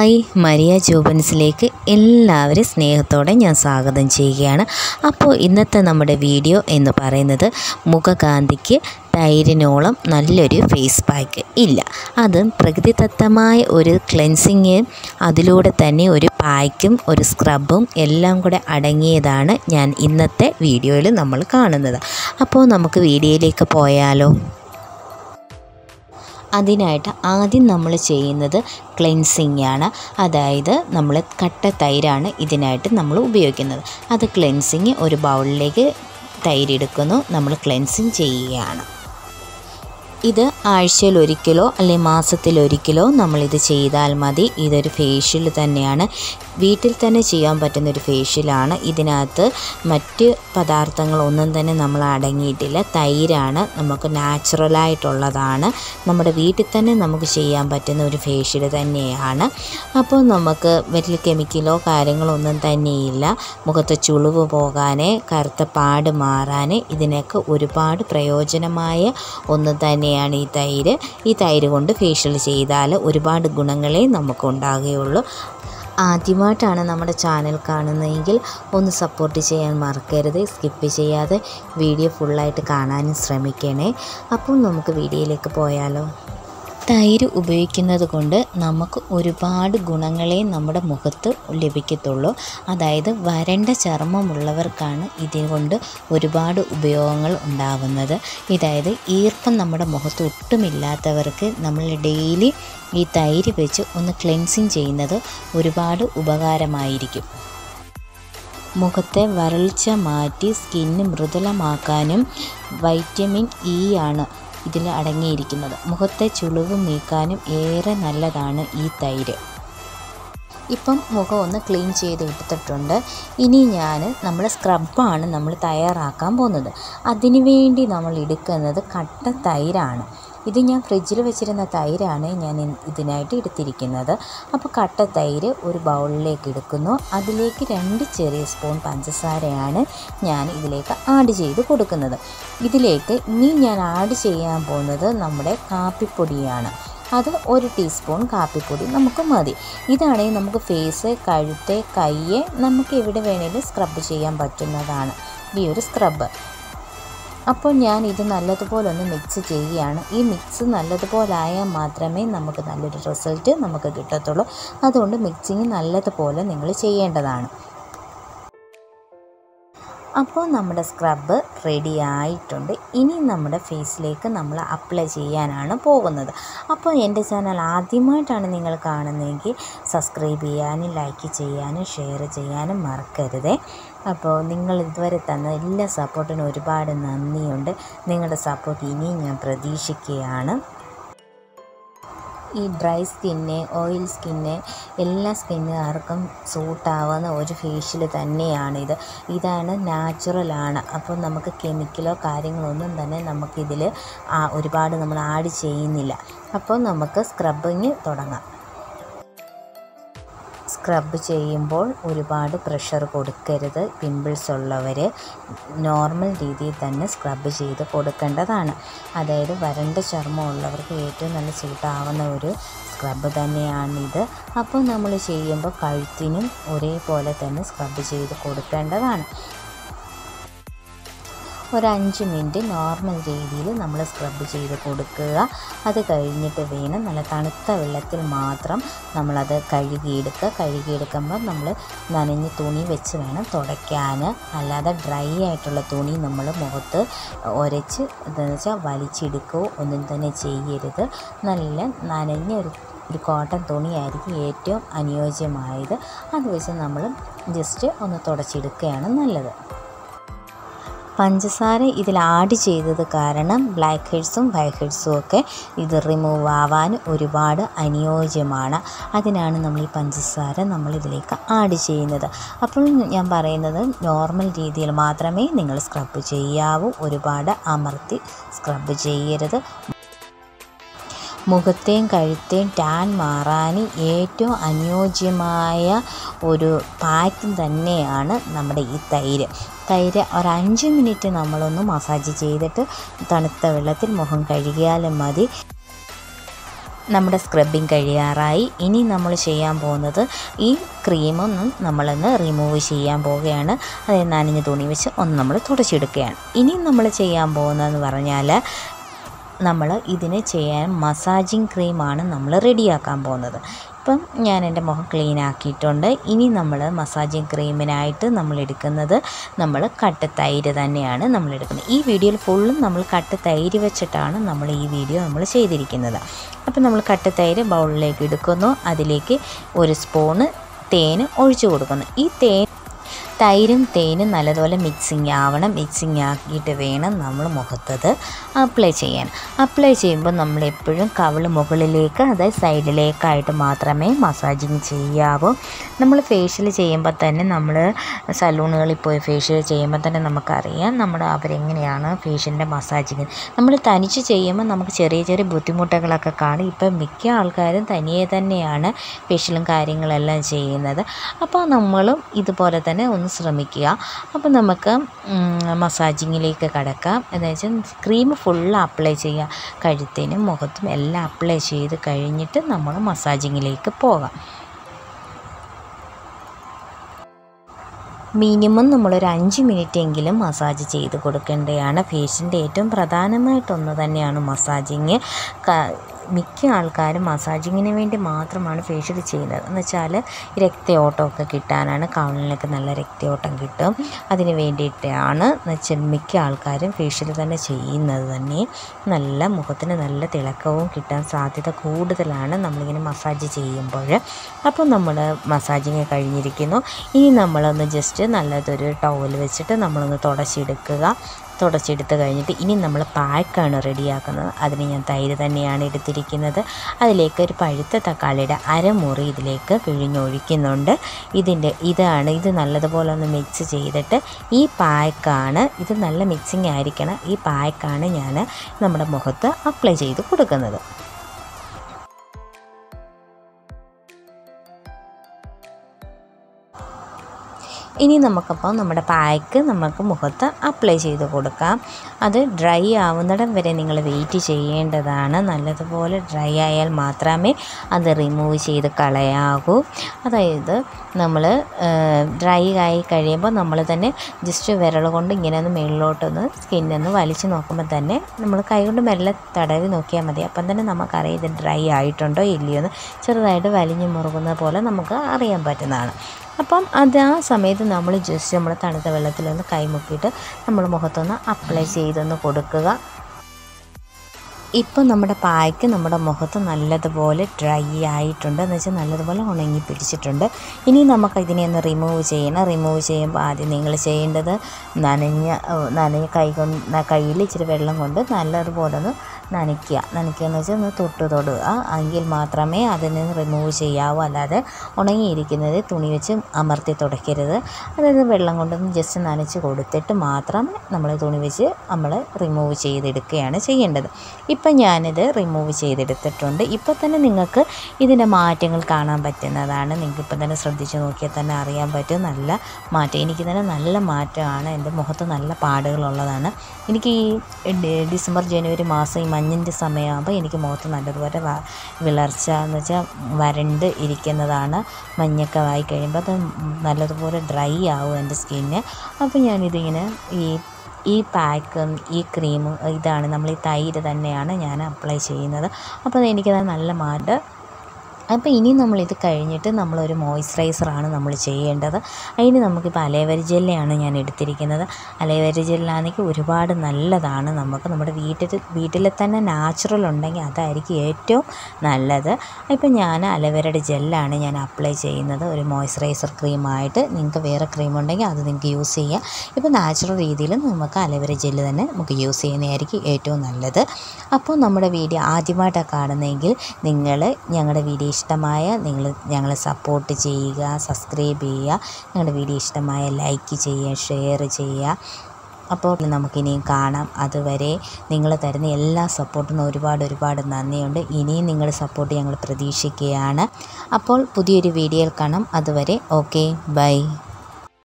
Hi, Maria ജോബൻസിലേക്ക് എല്ലാവരും സ്നേഹത്തോടെ ഞാൻ സ്വാഗതം ചെയ്യുകയാണ്. അപ്പോൾ ഇന്നത്തെ നമ്മുടെ വീഡിയോ എന്ന് പറയുന്നത് മുഖകാന്തിക്ക് തൈരിനോളം നല്ലൊരു ഫേസ് പാക്ക് ഇല്ല. അതും പ്രകൃതിദത്തമായ ഒരു ക്ലെൻസിങ്, അതിലൂടെ തന്നെ ഒരു പായ്ക്കും ഒരു സ്ക്രബും എല്ലാം കൂടെ അടങ്ങിയതാണ് ഞാൻ ഇന്നത്തെ വീഡിയോയിൽ നമ്മൾ കാണുന്നത്. അപ്പോൾ നമുക്ക് വീഡിയോയിലേക്ക് പോയാലോ? അതിനായിട്ട് ആദ്യം നമ്മൾ ചെയ്യുന്നത് ക്ലെൻസിങ് ആണ്. അതായത് നമ്മൾ കട്ട തൈരാണ് ഇതിനായിട്ട് നമ്മൾ ഉപയോഗിക്കുന്നത്. അത് ക്ലെൻസിങ് ഒരു ബൗളിലേക്ക് തൈരെടുക്കുന്നു, നമ്മൾ ക്ലെൻസിങ് ചെയ്യുകയാണ്. ഇത് ആഴ്ചയിലൊരിക്കലോ അല്ലെങ്കിൽ മാസത്തിലൊരിക്കലോ നമ്മളിത് ചെയ്താൽ മതി. ഇതൊരു ഫേഷ്യൽ തന്നെയാണ്, വീട്ടിൽ തന്നെ ചെയ്യാൻ പറ്റുന്നൊരു ഫേഷ്യലാണ്. ഇതിനകത്ത് മറ്റ് പദാർത്ഥങ്ങളൊന്നും തന്നെ നമ്മൾ അടങ്ങിയിട്ടില്ല. തൈരാണ്, നമുക്ക് നാച്ചുറലായിട്ടുള്ളതാണ്, നമ്മുടെ വീട്ടിൽ തന്നെ നമുക്ക് ചെയ്യാൻ പറ്റുന്ന ഒരു ഫേഷ്യൽ തന്നെയാണ്. അപ്പോൾ നമുക്ക് വലിയ കെമിക്കലോ കാര്യങ്ങളോ ഒന്നും തന്നെയില്ല. മുഖത്ത് ചുളിവ് പോകാൻ, കറുത്ത പാട് മാറാൻ, ഇതിനൊക്കെ ഒരുപാട് പ്രയോജനമായ ഒന്ന് തന്നെയാണ് ഈ തൈര്. ഈ തൈര് കൊണ്ട് ഫേഷ്യൽ ചെയ്താൽ ഒരുപാട് ഗുണങ്ങളെ നമുക്ക് ഉണ്ടാകുകയുള്ളൂ. ആദ്യമായിട്ടാണ് നമ്മുടെ ചാനൽ കാണുന്നതെങ്കിൽ ഒന്ന് സപ്പോർട്ട് ചെയ്യാൻ മറക്കരുത്. സ്കിപ്പ് ചെയ്യാതെ വീഡിയോ ഫുള്ളായിട്ട് കാണാനും ശ്രമിക്കണേ. അപ്പോൾ നമുക്ക് വീഡിയോയിലേക്ക് പോയാലോ? തൈര് ഉപയോഗിക്കുന്നത് കൊണ്ട് നമുക്ക് ഒരുപാട് ഗുണങ്ങളെ നമ്മുടെ മുഖത്ത് ലഭിക്കത്തുള്ളൂ. അതായത് വരണ്ട ചർമ്മമുള്ളവർക്കാണ് ഇതുകൊണ്ട് ഒരുപാട് ഉപയോഗങ്ങൾ ഉണ്ടാകുന്നത്. അതായത് ഈർപ്പം നമ്മുടെ മുഖത്ത് ഒട്ടുമില്ലാത്തവർക്ക് നമ്മൾ ഡെയിലി ഈ തൈര് വെച്ച് ഒന്ന് ക്ലെൻസിങ് ചെയ്യുന്നത് ഒരുപാട് ഉപകാരമായിരിക്കും. മുഖത്തെ വരൾച്ച മാറ്റി സ്കിന്ന് മൃദുലമാക്കാനും വൈറ്റമിൻ ഇ ആണ് ഇതിൽ അടങ്ങിയിരിക്കുന്നത്. മുഖത്തെ ചുളിവ് നീക്കാനും ഏറെ നല്ലതാണ് ഈ തൈര്. ഇപ്പം മുഖം ഒന്ന് ക്ലീൻ ചെയ്ത് എടുത്തിട്ടുണ്ട്. ഇനി നമ്മൾ സ്ക്രബാണ് നമ്മൾ തയ്യാറാക്കാൻ പോകുന്നത്. അതിനു വേണ്ടി നമ്മൾ എടുക്കുന്നത് കട്ട തൈരാണ്. ഇത് ഞാൻ ഫ്രിഡ്ജിൽ വെച്ചിരുന്ന തൈരാണ് ഞാൻ ഇതിനായിട്ട് എടുത്തിരിക്കുന്നത്. അപ്പോൾ കട്ട തൈര് ഒരു ബൗളിലേക്ക് എടുക്കുന്നു. അതിലേക്ക് 2 ചെറിയ സ്പൂൺ പഞ്ചസാരയാണ് ഞാൻ ഇതിലേക്ക് ആഡ് ചെയ്ത് കൊടുക്കുന്നത്. ഇതിലേക്ക് ഇനി ഞാൻ ആഡ് ചെയ്യാൻ പോകുന്നത് നമ്മുടെ കാപ്പിപ്പൊടിയാണ്. അത് 1 ടീസ്പൂൺ കാപ്പിപ്പൊടി നമുക്ക് മതി. ഇതാണെങ്കിൽ നമുക്ക് ഫേസ്, കഴുത്ത്, കൈ നമുക്ക് എവിടെ വേണേലും സ്ക്രബ് ചെയ്യാൻ പറ്റുന്നതാണ് ഈ ഒരു സ്ക്രബ്. അപ്പോൾ ഞാൻ ഇത് നല്ലതുപോലെ ഒന്ന് മിക്സ് ചെയ്യുകയാണ്. ഈ മിക്സ് നല്ലതുപോലെ ആയാൽ മാത്രമേ നമുക്ക് നല്ലൊരു റിസൾട്ട് നമുക്ക് കിട്ടത്തുള്ളൂ. അതുകൊണ്ട് മിക്സിങ് നല്ലതുപോലെ നിങ്ങൾ ചെയ്യേണ്ടതാണ്. അപ്പോൾ നമ്മുടെ സ്ക്രബ് റെഡി ആയിട്ടുണ്ട്. ഇനി നമ്മുടെ ഫേസിലേക്ക് നമ്മൾ അപ്ലൈ ചെയ്യാനാണ് പോകുന്നത്. അപ്പോൾ എൻ്റെ ചാനൽ ആദ്യമായിട്ടാണ് നിങ്ങൾ കാണുന്നതെങ്കിൽ സബ്സ്ക്രൈബ് ചെയ്യാനും ലൈക്ക് ചെയ്യാനും ഷെയർ ചെയ്യാനും മറക്കരുതേ. അപ്പോൾ നിങ്ങൾ ഇതുവരെ തന്ന എല്ലാ സപ്പോർട്ടിനും ഒരുപാട് നന്ദിയുണ്ട്. നിങ്ങളുടെ സപ്പോർട്ട് ഇനിയും ഞാൻ പ്രതീക്ഷിക്കുകയാണ്. ഈ ഡ്രൈ സ്കിന്ന്, ഓയിൽ സ്കിന്ന്, എല്ലാ സ്കിന്നുകാർക്കും സൂട്ടാവുന്ന ഒരു ഫേഷ്യൽ തന്നെയാണിത്. ഇതാണ് നാച്ചുറലാണ്. അപ്പോൾ നമുക്ക് കെമിക്കലോ കാര്യങ്ങളൊന്നും തന്നെ നമുക്കിതിൽ ഒരുപാട് നമ്മൾ ആഡ് ചെയ്യുന്നില്ല. അപ്പോൾ നമുക്ക് സ്ക്രബിങ് തുടങ്ങാം. സ്ക്രബ് ചെയ്യുമ്പോൾ ഒരുപാട് പ്രഷർ കൊടുക്കരുത്. പിമ്പിൾസ് ഉള്ളവർ നോർമൽ രീതിയിൽ തന്നെ സ്ക്രബ് ചെയ്ത് കൊടുക്കേണ്ടതാണ്. അതായത് വരണ്ട ചർമ്മം ഉള്ളവർക്ക് ഏറ്റവും നല്ല സൂട്ടാവുന്ന ഒരു സ്ക്രബ് തന്നെയാണിത്. അപ്പോൾ നമ്മൾ ചെയ്യുമ്പോൾ കഴുത്തിനും ഒരേപോലെ തന്നെ സ്ക്രബ് ചെയ്ത് കൊടുക്കേണ്ടതാണ്. ഒരു 5 മിനിറ്റ് നോർമൽ രീതിയിൽ നമ്മൾ സ്ക്രബ് ചെയ്ത് കൊടുക്കുക. അത് കഴിഞ്ഞിട്ട് വേണം നല്ല തണുത്ത വെള്ളത്തിൽ മാത്രം നമ്മളത് കഴുകിയെടുക്കുമ്പോൾ നമ്മൾ നനഞ്ഞ തുണി വെച്ച് വേണം തുടയ്ക്കാൻ. അല്ലാതെ ഡ്രൈ ആയിട്ടുള്ള തുണി നമ്മൾ മുഖത്ത് ഉരച്ച് എന്താണെന്ന് വെച്ചാൽ വലിച്ചെടുക്കുകയോ ഒന്നും തന്നെ ചെയ്യരുത്. നല്ല നനഞ്ഞ ഒരു കോട്ടൺ തുണിയായിരിക്കും ഏറ്റവും അനുയോജ്യമായത്. അത് വെച്ച് നമ്മൾ ജസ്റ്റ് ഒന്ന് തുടച്ചെടുക്കുകയാണ് നല്ലത്. പഞ്ചസാര ഇതിൽ ആഡ് ചെയ്തത് കാരണം ബ്ലാക്ക് ഹെഡ്സും വൈറ്റ് ഹെഡ്സും ഒക്കെ ഇത് റിമൂവ് ആവാൻ ഒരുപാട് അനുയോജ്യമാണ്. അതിനാണ് നമ്മൾ ഈ പഞ്ചസാര നമ്മളിതിലേക്ക് ആഡ് ചെയ്യുന്നത്. അപ്പോൾ ഞാൻ പറയുന്നത് നോർമൽ രീതിയിൽ മാത്രമേ നിങ്ങൾ സ്ക്രബ് ചെയ്യാവൂ. ഒരുപാട് അമർത്തി സ്ക്രബ് ചെയ്യരുത്. മുഖത്തെയും കഴുത്തെയും ടാൻ മാറാൻ ഏറ്റവും അനുയോജ്യമായ ഒരു പാക്ക് തന്നെയാണ് നമ്മുടെ ഈ തൈര്. ഒരു 5 മിനിറ്റ് നമ്മളൊന്ന് മസാജ് ചെയ്തിട്ട് തണുത്ത വെള്ളത്തിൽ മുഖം കഴുകിയാലും മതി. നമ്മുടെ സ്ക്രബിങ് കഴിയാറായി. ഇനി നമ്മൾ ചെയ്യാൻ പോകുന്നത് ഈ ക്രീമൊന്നും നമ്മളൊന്ന് റിമൂവ് ചെയ്യാൻ പോവുകയാണ്. അതായത് നനഞ്ഞ തുണി വെച്ച് ഒന്ന് നമ്മൾ തുടച്ചെടുക്കുകയാണ്. ഇനി നമ്മൾ ചെയ്യാൻ പോകുന്നതെന്ന് പറഞ്ഞാൽ നമ്മൾ ഇതിന് ചെയ്യാൻ മസാജിങ് ക്രീമാണ് നമ്മൾ റെഡിയാക്കാൻ പോകുന്നത്. ഇപ്പം ഞാൻ എൻ്റെ മുഖം ക്ലീൻ ആക്കിയിട്ടുണ്ട്. ഇനി നമ്മൾ മസാജിങ് ക്രീമിനായിട്ട് നമ്മൾ എടുക്കുന്നത് നമ്മൾ കട്ട തൈര് തന്നെയാണ് നമ്മൾ എടുക്കുന്നത്. ഈ വീഡിയോയിൽ ഫുള്ളും നമ്മൾ കട്ട തൈര് വെച്ചിട്ടാണ് നമ്മൾ ഈ വീഡിയോ നമ്മൾ ചെയ്തിരിക്കുന്നത്. അപ്പം നമ്മൾ കട്ട തൈര് ബൗളിലേക്ക് എടുക്കുന്നു. അതിലേക്ക് 1 സ്പൂണ് തേൻ ഒഴിച്ചു കൊടുക്കുന്നു. ഈ തൈരും തേനും നല്ലതുപോലെ മിക്സിങ് ആവണം. മിക്സിങ് ആക്കിയിട്ട് വേണം നമ്മൾ മുഖത്തത് അപ്ലൈ ചെയ്യാൻ. അപ്ലൈ ചെയ്യുമ്പോൾ നമ്മളെപ്പോഴും കവിൾ മുകളിലേക്ക്, അതായത് സൈഡിലേക്കായിട്ട് മാത്രമേ മസാജിങ് ചെയ്യാവൂ. നമ്മൾ ഫേഷ്യൽ ചെയ്യുമ്പോൾ തന്നെ, നമ്മൾ സലൂണുകളിൽ പോയി ഫേഷ്യൽ ചെയ്യുമ്പോൾ തന്നെ നമുക്കറിയാം അവരെങ്ങനെയാണ് ഫേഷ്യലിൻ്റെ മസാജിങ്. നമ്മൾ തനിച്ച് ചെയ്യുമ്പോൾ നമുക്ക് ചെറിയ ചെറിയ ബുദ്ധിമുട്ടുകളൊക്കെ കാണും. ഇപ്പം മിക്ക ആൾക്കാരും തനിയെ തന്നെയാണ് ഫേഷ്യലും കാര്യങ്ങളെല്ലാം ചെയ്യുന്നത്. അപ്പോൾ നമ്മളും ഇതുപോലെ തന്നെ ഒന്ന് ശ്രമിക്കുക. അപ്പോൾ നമുക്ക് മസാജിങ്ങിലേക്ക് കടക്കാം. എന്ന് വെച്ചാൽ ക്രീം ഫുള്ള് അപ്ലൈ ചെയ്യുക. കഴുത്തിനും മുഖത്തും എല്ലാം അപ്ലൈ ചെയ്ത് കഴിഞ്ഞിട്ട് നമ്മൾ മസാജിങ്ങിലേക്ക് പോകാം. മിനിമം നമ്മളൊരു 5 മിനിറ്റെങ്കിലും മസാജ് ചെയ്ത് കൊടുക്കേണ്ടതാണ്. ഫേഷ്യലിൻ്റെ ഏറ്റവും പ്രധാനമായിട്ടൊന്ന് തന്നെയാണ് മസാജിങ്. മിക്ക ആൾക്കാരും മസാജിങ്ങിന് വേണ്ടി മാത്രമാണ് ഫേഷ്യൽ ചെയ്യുന്നത്. എന്ന് വെച്ചാൽ രക്തയോട്ടമൊക്കെ കിട്ടാനാണ്. കവിളിലേക്ക് നല്ല രക്തയോട്ടം കിട്ടും. അതിന് വേണ്ടിയിട്ടാണ് മിക്ക ആൾക്കാരും ഫേഷ്യൽ തന്നെ ചെയ്യുന്നത്. തന്നെ നല്ല മുഖത്തിന് നല്ല തിളക്കവും കിട്ടാൻ സാധ്യത കൂടുതലാണ് നമ്മളിങ്ങനെ മസാജ് ചെയ്യുമ്പോൾ. അപ്പോൾ നമ്മൾ മസാജിങ് കഴിഞ്ഞിരിക്കുന്നു. ഇനി നമ്മളൊന്ന് ജസ്റ്റ് നല്ലതൊരു ടവൽ വെച്ചിട്ട് നമ്മളൊന്ന് തുടച്ചെടുത്ത് കഴിഞ്ഞിട്ട് ഇനി നമ്മൾ പാക്കാണ് റെഡിയാക്കുന്നത്. അതിന് ഞാൻ തൈര് തന്നെയാണ് എടുത്തിരിക്കുന്നത്. അതിലേക്ക് ഒരു പഴുത്ത തക്കാളിയുടെ അരമുറി ഇതിലേക്ക് പിഴിഞ്ഞൊഴിക്കുന്നുണ്ട്. ഇത് നല്ലതുപോലെ ഒന്ന് മിക്സ് ചെയ്തിട്ട് ഈ പാക്കാണ്, ഇത് നല്ല മിക്സിങ് ആയിരിക്കണം. ഈ പാക്കാണ് ഞാൻ നമ്മുടെ മുഖത്ത് അപ്ലൈ ചെയ്ത് കൊടുക്കുന്നത്. ഇനി നമുക്കപ്പോൾ നമ്മുടെ പാക്ക് നമുക്ക് മുഖത്ത് അപ്ലൈ ചെയ്ത് കൊടുക്കാം. അത് ഡ്രൈ ആവുന്നിടം വരെ നിങ്ങൾ വെയിറ്റ് ചെയ്യേണ്ടതാണ്. നല്ലതുപോലെ ഡ്രൈ ആയാൽ മാത്രമേ അത് റിമൂവ് ചെയ്ത് കളയാവൂ. അതായത് നമ്മൾ ഡ്രൈ ആയി കഴിയുമ്പോൾ നമ്മൾ തന്നെ ജസ്റ്റ് വിരൽ കൊണ്ട് ഇങ്ങനെ ഒന്ന് മുകളിലോട്ടൊന്ന് സ്കിന്നൊന്ന് വലിച്ച് നോക്കുമ്പോൾ തന്നെ നമ്മൾ കൈകൊണ്ട് മെല്ലെ തടവി നോക്കിയാൽ മതി. അപ്പം തന്നെ നമുക്കറിയാം ഇത് ഡ്രൈ ആയിട്ടുണ്ടോ ഇല്ലയോ എന്ന്. ചെറുതായിട്ട് വലിഞ്ഞു മുറുകുന്ന പോലെ നമുക്ക് അറിയാൻ പറ്റുന്നതാണ്. അപ്പം ആ സമയത്ത് നമ്മൾ ജസ്റ്റ് നമ്മൾ തണുത്ത വെള്ളത്തിലൊന്ന് കൈമുക്കിയിട്ട് നമ്മൾ മുഖത്തൊന്ന് അപ്ലൈ ചെയ്തൊന്ന് കൊടുക്കുക. ഇപ്പം നമ്മുടെ പായ്ക്ക് നമ്മുടെ മുഖത്ത് നല്ലതുപോലെ ഡ്രൈ ആയിട്ടുണ്ട്. എന്ന് വെച്ചാൽ നല്ലതുപോലെ ഉണങ്ങി പിടിച്ചിട്ടുണ്ട്. ഇനി നമുക്ക് ഇതിനെ ഒന്ന് റിമൂവ് ചെയ്യണം. റിമൂവ് ചെയ്യുമ്പോൾ ആദ്യം നിങ്ങൾ ചെയ്യേണ്ടത് നനഞ്ഞ കയ്യിൽ ഇച്ചിരി വെള്ളം കൊണ്ട് നല്ലതുപോലെ ഒന്ന് നനയ്ക്കുക എന്ന് വെച്ചാൽ ഒന്ന് തൊടുക. എങ്കിൽ മാത്രമേ അതിൽ നിന്ന് റിമൂവ് ചെയ്യാവൂ. അല്ലാതെ ഉണങ്ങിയിരിക്കുന്നത് തുണി വെച്ച് അമർത്തി തുടയ്ക്കരുത്. അതായത് വെള്ളം കൊണ്ടൊന്ന് ജസ്റ്റ് നനച്ച് കൊടുത്തിട്ട് മാത്രമേ നമ്മൾ തുണി വെച്ച് നമ്മൾ റിമൂവ് ചെയ്തെടുക്കുകയാണ് ചെയ്യേണ്ടത്. ഇപ്പം ഞാനിത് റിമൂവ് ചെയ്തെടുത്തിട്ടുണ്ട്. ഇപ്പോൾ തന്നെ നിങ്ങൾക്ക് ഇതിൻ്റെ മാറ്റങ്ങൾ കാണാൻ പറ്റുന്നതാണ്. നിങ്ങൾക്കിപ്പം തന്നെ ശ്രദ്ധിച്ച് നോക്കിയാൽ തന്നെ അറിയാൻ പറ്റും നല്ല മാറ്റം. എനിക്ക് തന്നെ നല്ല മാറ്റമാണ്. എൻ്റെ മുഖത്ത് നല്ല പാടുകളുള്ളതാണ്. എനിക്ക് ഈ ഡിസംബർ ജനുവരി മാസം ഈ മഞ്ഞിൻ്റെ സമയമാകുമ്പോൾ എനിക്ക് മുഖത്ത് നല്ലതുപോലെ വിളർച്ച എന്ന് വെച്ചാൽ വരണ്ട് ഇരിക്കുന്നതാണ്. മഞ്ഞൊക്കെ ആയി കഴിയുമ്പോൾ അത് നല്ലതുപോലെ ഡ്രൈ ആവും എൻ്റെ സ്കിന്ന്. അപ്പോൾ ഞാനിതിങ്ങനെ ഈ പാക്കും ഈ ക്രീമും ഇതാണ് നമ്മൾ ഈ തൈര് തന്നെയാണ് ഞാൻ അപ്ലൈ ചെയ്യുന്നത്. അപ്പോൾ എനിക്കത് നല്ല മാറ്റം. അപ്പോൾ ഇനി നമ്മളിത് കഴിഞ്ഞിട്ട് നമ്മളൊരു മോയ്സ്ചറൈസറാണ് നമ്മൾ ചെയ്യേണ്ടത്. അതിന് നമുക്കിപ്പോൾ അലോവേര ജെല്ലാണ് ഞാൻ എടുത്തിരിക്കുന്നത്. അലോവേര ജെല്ലാണെങ്കിൽ ഒരുപാട് നല്ലതാണ്. നമുക്ക് നമ്മുടെ വീട്ടിൽ തന്നെ നാച്ചുറൽ ഉണ്ടെങ്കിൽ അതായിരിക്കും ഏറ്റവും നല്ലത്. ഇപ്പം ഞാൻ അലോവേരയുടെ ജെല്ലാണ് ഞാൻ അപ്ലൈ ചെയ്യുന്നത് ഒരു മോയ്സ്ചറൈസർ ക്രീമായിട്ട്. നിങ്ങൾക്ക് വേറെ ക്രീം ഉണ്ടെങ്കിൽ അത് നിങ്ങൾക്ക് യൂസ് ചെയ്യാം. ഇപ്പോൾ നാച്ചുറൽ രീതിയിൽ നമുക്ക് അലോവേര ജെല്ല് തന്നെ നമുക്ക് യൂസ് ചെയ്യുന്നതായിരിക്കും ഏറ്റവും നല്ലത്. അപ്പോൾ നമ്മുടെ വീഡിയോ ആദ്യമായിട്ടാണ് കാണുന്നതെങ്കിൽ നിങ്ങൾ ഞങ്ങളുടെ വീഡിയോ ഇഷ്ടമായ നിങ്ങൾ ഞങ്ങളെ സപ്പോർട്ട് ചെയ്യുക, സബ്സ്ക്രൈബ് ചെയ്യുക. ഞങ്ങളുടെ വീഡിയോ ഇഷ്ടമായ ലൈക്ക് ചെയ്യുക, ഷെയർ ചെയ്യുക. അപ്പോൾ നമുക്കിനിയും കാണാം. അതുവരെ നിങ്ങൾ തരുന്ന എല്ലാ സപ്പോർട്ടിനും ഒരുപാട് നന്ദിയുണ്ട്. ഇനിയും നിങ്ങളുടെ സപ്പോർട്ട് ഞങ്ങൾ പ്രതീക്ഷിക്കുകയാണ്. അപ്പോൾ പുതിയൊരു വീഡിയോയിൽ കാണാം. അതുവരെ ഓക്കെ, ബൈ.